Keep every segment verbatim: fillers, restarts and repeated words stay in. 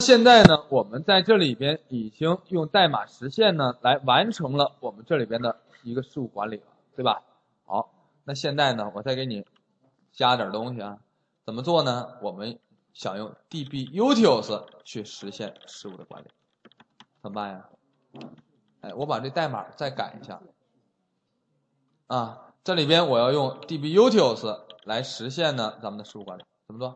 现在呢，我们在这里边已经用代码实现呢，来完成了我们这里边的一个事务管理了，对吧？好，那现在呢，我再给你加点东西啊，怎么做呢？我们想用 dbutils 去实现事务的管理，怎么办呀？哎，我把这代码再改一下啊，这里边我要用 dbutils 来实现呢咱们的事务管理，怎么做？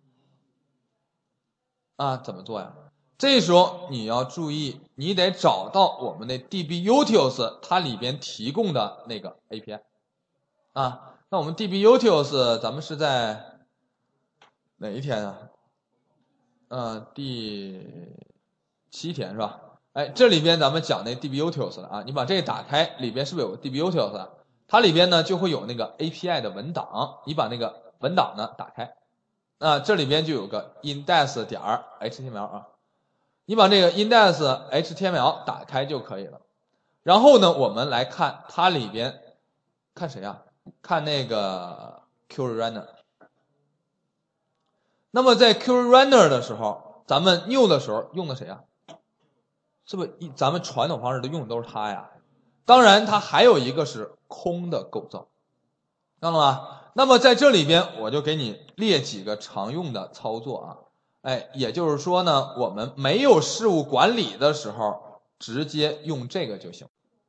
啊，怎么做呀？这时候你要注意，你得找到我们的 dbutils 它里边提供的那个 A P I 啊。那我们 dbutils 咱们是在哪一天啊？嗯，第七天是吧？哎，这里边咱们讲那 dbutils 了啊，你把这个打开，里边是不是有个 dbutils？它里边呢就会有那个 A P I 的文档，你把那个文档呢打开。啊，这里边就有个 index 点 H T M L 啊，你把这个 index H T M L 打开就可以了。然后呢，我们来看它里边，看谁啊？看那个 Query Runner。那么在 Query Runner 的时候，咱们 new 的时候用的谁啊？是不是咱们传统方式都用的都是它呀？当然，它还有一个是空的构造，看到了吗？那么在这里边，我就给你列几个常用的操作啊，哎，也就是说呢，我们没有事务管理的时候，直接用这个就行。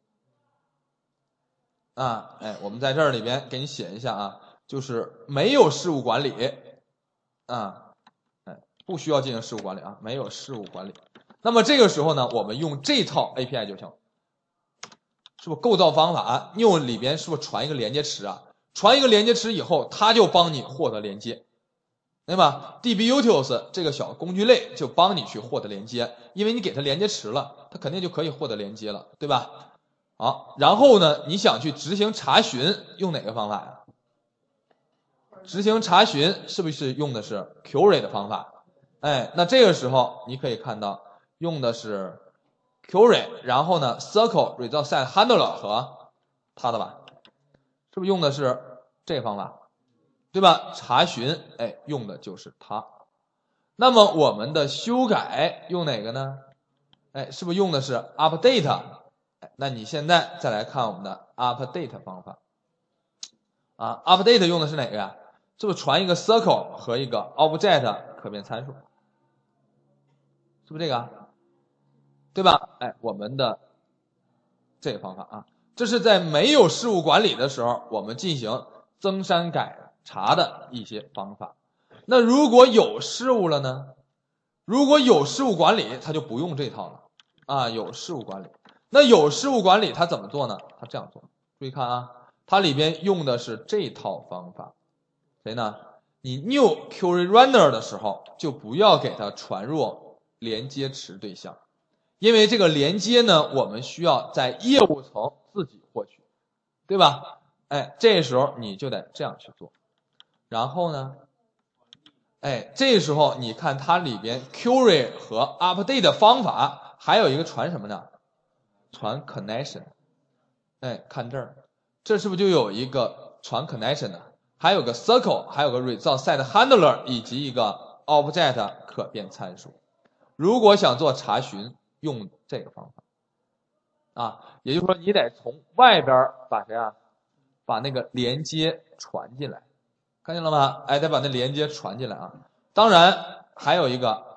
啊，哎，我们在这里边给你写一下啊，就是没有事务管理，啊，哎，不需要进行事务管理啊，没有事务管理。那么这个时候呢，我们用这套 A P I 就行，是不是构造方法 new 里边是不是传一个连接池啊？传一个连接池以后，它就帮你获得连接，对吧 ？dbutils 这个小工具类就帮你去获得连接，因为你给它连接池了，它肯定就可以获得连接了，对吧？好，然后呢，你想去执行查询，用哪个方法呀？执行查询是不是用的是 Query 的方法？哎，那这个时候你可以看到用的是 Query， 然后呢 Circle Result Set Handler 和它的吧，是不是用的是这个方法？对吧？查询，哎，用的就是它。那么我们的修改用哪个呢？哎，是不是用的是 Update？ 哎，那你现在再来看我们的 Update 方法。啊 ，Update 用的是哪个呀？是不是传一个 Circle 和一个 Object 可变参数？是不是这个啊？对吧？哎，我们的这个方法啊，这是在没有事务管理的时候，我们进行增删改查的一些方法。那如果有事务了呢？如果有事务管理，它就不用这套了啊。有事务管理，那有事务管理它怎么做呢？它这样做，注意看啊，它里边用的是这套方法，谁呢？你 new Query Runner 的时候，就不要给它传入连接池对象，因为这个连接呢，我们需要在业务层自己获取，对吧？哎，这时候你就得这样去做，然后呢？哎，这时候你看它里边 query 和 update 的方法，还有一个传什么呢？传 connection。哎，看这儿，这是不是就有一个传 connection 的？还有个 circle， 还有个 result set handler， 以及一个 object 可变参数。如果想做查询，用这个方法啊，也就是说你得从外边把谁啊，把那个连接传进来。看见了吗？哎，得把那连接传进来啊！当然还有一个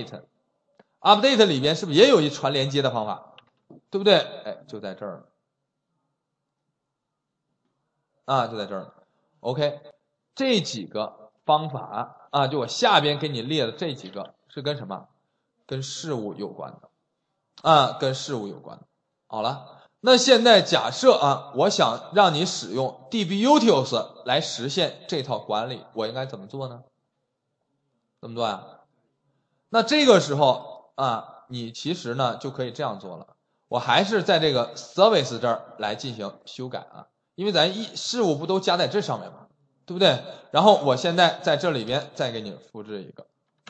update，update 里边是不是也有一传连接的方法？对不对？哎，就在这儿啊，就在这儿。OK， 这几个方法啊，就我下边给你列的这几个是跟什么？跟事物有关的啊，跟事物有关的。好了。那现在假设啊，我想让你使用 dbutils 来实现这套管理，我应该怎么做呢？怎么做呀？那这个时候啊，你其实呢就可以这样做了。我还是在这个 service 这儿来进行修改啊，因为咱一事务不都加在这上面嘛，对不对？然后我现在在这里边再给你复制一个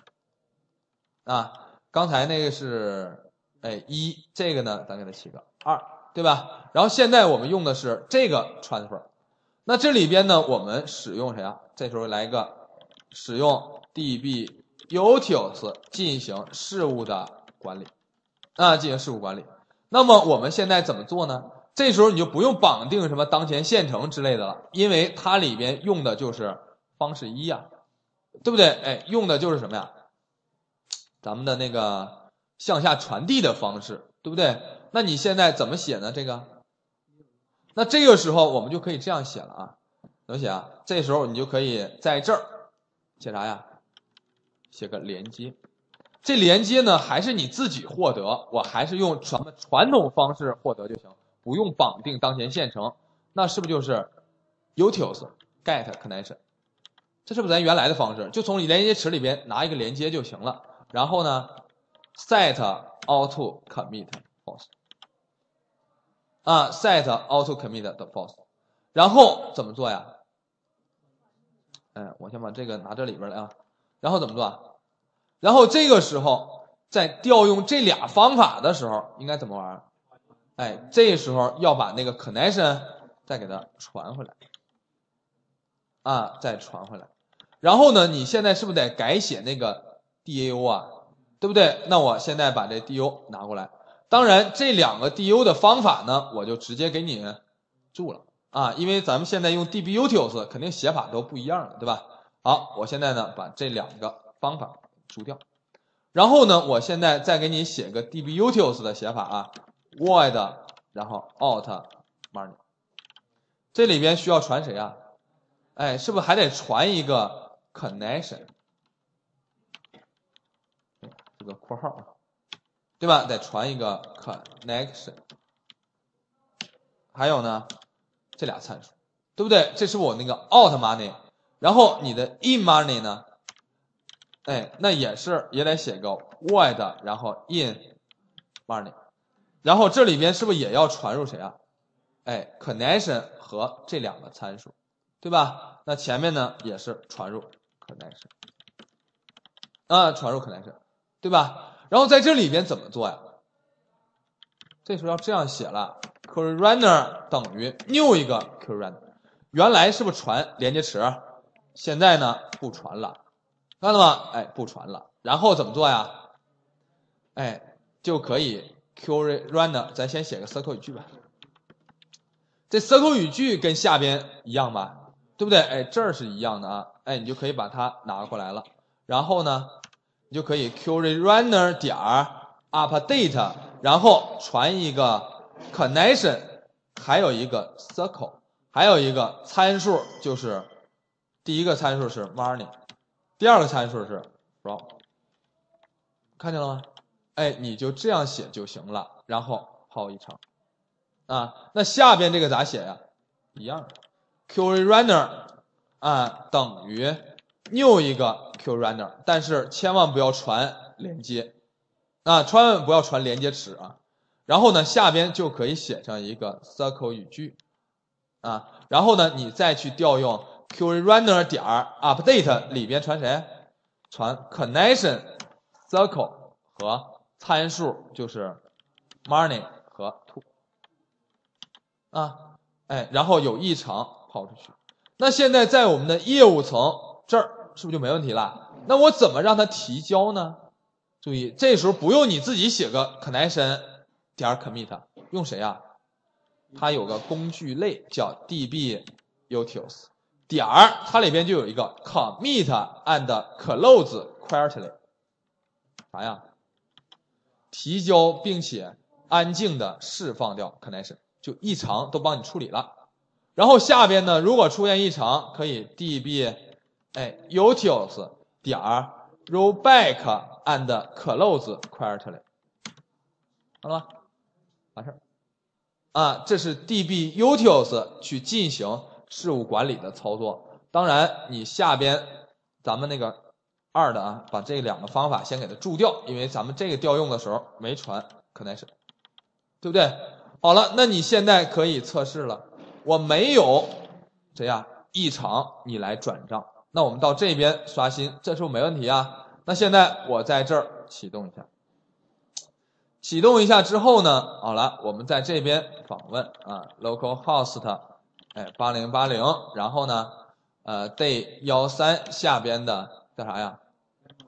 啊，刚才那个是哎一，这个呢咱给它起个二。对吧？然后现在我们用的是这个 transfer， 那这里边呢，我们使用谁啊？这时候来一个使用 db utils 进行事务的管理啊，进行事务管理。那么我们现在怎么做呢？这时候你就不用绑定什么当前现成之类的了，因为它里边用的就是方式一呀，对不对？哎，用的就是什么呀？咱们的那个向下传递的方式，对不对？那你现在怎么写呢？这个，那这个时候我们就可以这样写了啊，怎么写啊？这时候你就可以在这儿写啥呀？写个连接。这连接呢，还是你自己获得，我还是用传传统方式获得就行，不用绑定当前现成。那是不是就是 utils get connection？ 这是不是咱原来的方式？就从连接池里边拿一个连接就行了。然后呢 ，set auto commit false 啊 ，set auto commit 的 false。然后怎么做呀？哎，我先把这个拿这里边来啊。然后怎么做啊？然后这个时候在调用这俩方法的时候，应该怎么玩？哎，这时候要把那个 connection 再给它传回来，啊，再传回来。然后呢，你现在是不是得改写那个 D A O 啊？对不对？那我现在把这 D A O 拿过来。当然，这两个 D A O 的方法呢，我就直接给你注了啊，因为咱们现在用 dbutils 肯定写法都不一样的，对吧？好，我现在呢把这两个方法注掉，然后呢，我现在再给你写个 dbutils 的写法啊 ，void 然后 out money， 这里边需要传谁啊？哎，是不是还得传一个 connection？ 这个括号啊，对吧？得传一个 connection， 还有呢，这俩参数，对不对？这是我那个 out money， 然后你的 in money 呢？哎，那也是也得写个 void， 然后 in money， 然后这里边是不是也要传入谁啊？哎 ，connection 和这两个参数，对吧？那前面呢也是传入 connection， 啊，传入 connection， 对吧？然后在这里边怎么做呀？这时候要这样写了 ，query runner 等于 new 一个 query runner， 原来是不是传连接池？现在呢不传了。看到吗？哎，不传了。然后怎么做呀？哎，就可以 query runner， 咱先写个 circle 语句吧。这 circle 语句跟下边一样吧？对不对？哎，这儿是一样的啊。哎，你就可以把它拿过来了。然后呢，你就可以 query runner 点 update， 然后传一个 connection， 还有一个 circle， 还有一个参数，就是第一个参数是 money。第二个参数是 from， 看见了吗？哎，你就这样写就行了，然后号一长啊。那下边这个咋写呀？一样的 ，query runner 啊等于 new 一个 query runner， 但是千万不要传连接啊，千万不要传连接池啊。然后呢，下边就可以写上一个 circle 语句啊，然后呢，你再去调用。query runner 点 update 里边传谁？传 connection circle 和参数就是 money 和 to 啊，哎，然后有异常抛出去。那现在在我们的业务层这儿是不是就没问题了？那我怎么让它提交呢？注意，这时候不用你自己写个 connection 点 commit， 用谁啊？它有个工具类叫 dbutils。点儿，它里边就有一个 commit and close quietly， 啥呀？提交并且安静的释放掉 connection， 就异常都帮你处理了。然后下边呢，如果出现异常，可以 db 哎 utils 点 rollback and close quietly， 好了吗？完事儿啊，这是 dbutils 去进行事务管理的操作。当然你下边咱们那个二的啊，把这两个方法先给它注掉，因为咱们这个调用的时候没传 connection， 对不对？好了，那你现在可以测试了，我没有这样异常，你来转账。那我们到这边刷新，这是不是没问题啊？那现在我在这儿启动一下，启动一下之后呢，好了，我们在这边访问啊 localhost 哎，八零八零，然后呢，呃 day 一三下边的叫啥呀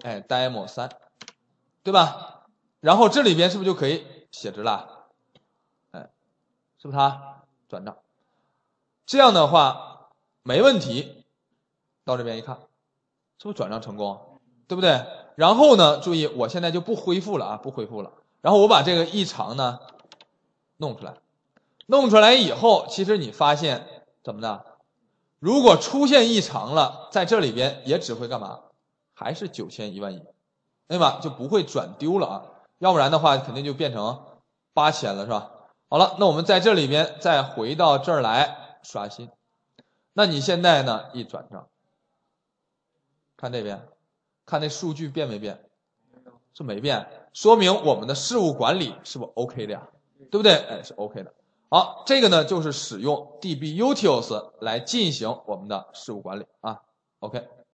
哎 demo 三，对吧？然后这里边是不是就可以写值了？哎，是不是它转账？这样的话没问题。到这边一看，是不是转账成功？对不对？然后呢，注意我现在就不恢复了啊，不恢复了。然后我把这个异常呢弄出来，弄出来以后，其实你发现怎么的？如果出现异常了，在这里边也只会干嘛？还是九千一万一，对吧？就不会转丢了啊，要不然的话肯定就变成八千了，是吧？好了，那我们在这里边再回到这儿来刷新。那你现在呢一转账，看这边，看那数据变没变？是没变，说明我们的事务管理是不是 OK 的呀？对不对？哎，是 OK 的。好，这个呢就是使用 dbutils 来进行我们的事务管理啊。OK。